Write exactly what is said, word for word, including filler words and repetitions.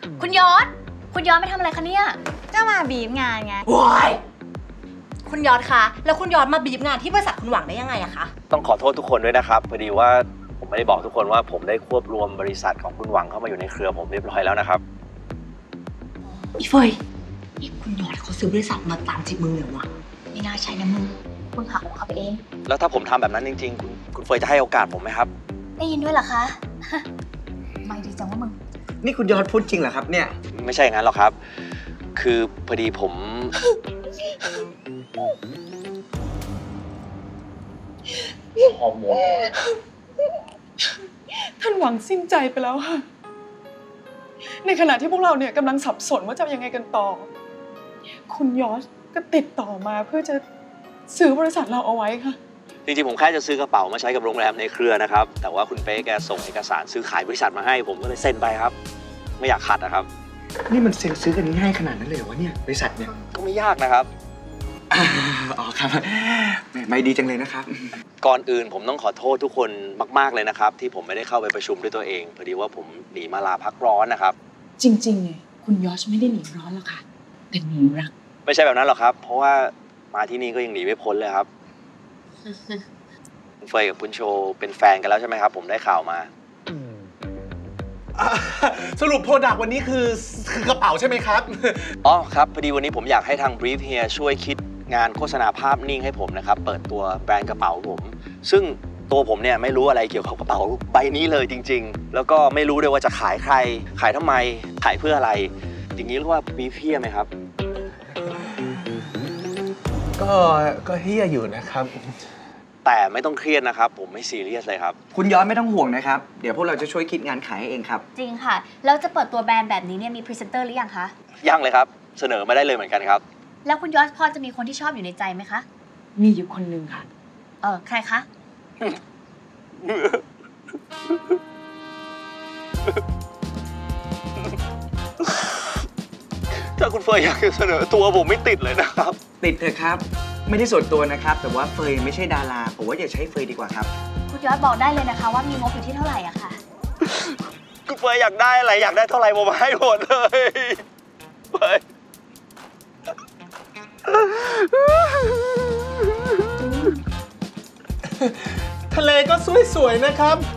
คุณยศคุณยศไม่ทำอะไรคะเนี่ยก็มาบีบงานไงว้ายคุณยศคะแล้วคุณยศมาบีบงานที่บริษัทคุณหวังได้ยังไงอะคะต้องขอโทษทุกคนด้วยนะครับพอดีว่าผมไม่ได้บอกทุกคนว่าผมได้ควบรวมบริษัทของคุณหวังเข้ามาอยู่ในเครือผมเรียบร้อยแล้วนะครับอีเฟยนี่คุณยศเขาซื้อบริษัทมาตามจีบมึงเลยวะไม่น่าใช่นะมึงมึงหักของเขาไปเองแล้วถ้าผมทำแบบนั้นจริงๆคุณคุณเฟยจะให้โอกาสผมไหมครับได้ยินด้วยเหรอคะไม่ดีจังว่ามึงนี่คุณยอดพูดจริงเหรอครับเนี่ยไม่ใช่อย่างนั้นหรอกครับคือพอดีผมฮอร์โมนท่านหวังสิ้นใจไปแล้วค่ะในขณะที่พวกเราเนี่ยกำลังสับสนว่าจะยังไงกันต่อคุณยอสก็ติดต่อมาเพื่อจะซื้อบริษัทเราเอาไว้ค่ะจริงๆผมแค่จะซื้อกระเป๋ามาใช้กับโรงแรมในเครือนะครับแต่ว่าคุณเป๊กแกส่งเอกสารซื้อขายบริษัทมาให้ผมก็เลยเซ็นไปครับไม่อยากขัดนะครับนี่มันเซ็นซื้อกันง่ายขนาดนั้นเลยเหรอวะเนี่ยบริษัทเนี่ยก็ไม่ยากนะครับอ๋อครับไม่ดีจังเลยนะครับก่อนอื่นผมต้องขอโทษทุกคนมากๆเลยนะครับที่ผมไม่ได้เข้าไปประชุมด้วยตัวเองพอดีว่าผมหนีมาลาพักร้อนนะครับจริงๆเนี่ยคุณยอชไม่ได้หนีร้อนหรอกค่ะแต่หนีรักไม่ใช่แบบนั้นหรอกครับเพราะว่ามาที่นี่ก็ยังหนีไม่พ้นเลยครับคุณเฟยกับคุณโชเป็นแฟนกันแล้วใช่ไหมครับผมได้ข่าวมาสรุปโปรดักต์วันนี้คือคือกระเป๋าใช่ไหมครับอ๋อครับพอดีวันนี้ผมอยากให้ทาง Brief เฮียช่วยคิดงานโฆษณาภาพนิ่งให้ผมนะครับเปิดตัวแบรนด์กระเป๋าผมซึ่งตัวผมเนี่ยไม่รู้อะไรเกี่ยวกับกระเป๋าใบนี้เลยจริงๆแล้วก็ไม่รู้ด้วยว่าจะขายใครขายทำไมขายเพื่ออะไรอย่างนี้เรียกว่า Brief เฮียไหมครับก็ก็เฮียอยู่นะครับแต่ไม่ต้องเครียดนะครับผมไม่ซีเรียสเลยครับคุณย้อนไม่ต้องห่วงนะครับเดี๋ยวพวกเราจะช่วยคิดงานขายให้เองครับจริงค่ะแล้วจะเปิดตัวแบรนด์แบบนี้เนี่ยมีพรีเซนเตอร์หรือยังคะยังเลยครับเสนอมาได้เลยเหมือนกันครับแล้วคุณยศพอจะมีคนที่ชอบอยู่ในใจไหมคะมีอยู่คนหนึ่งค่ะเออใครคะถ้าคุณเฟยอยากจะเสนอตัวผมไม่ติดเลยนะครับติดเถอะครับไม่ได้ส่วนตัวนะครับแต่ว่าเฟยไม่ใช่ดาราผมว่าอย่าใช้เฟยดีกว่าครับคุณยศบอกได้เลยนะคะว่ามีงบอยู่ที่เท่าไหร่อะค่ะคุณเฟยอยากได้อะไรอยากได้เท่าไหร่ผมให้หมดเลยเฟยทะเลก็สวยๆนะครับ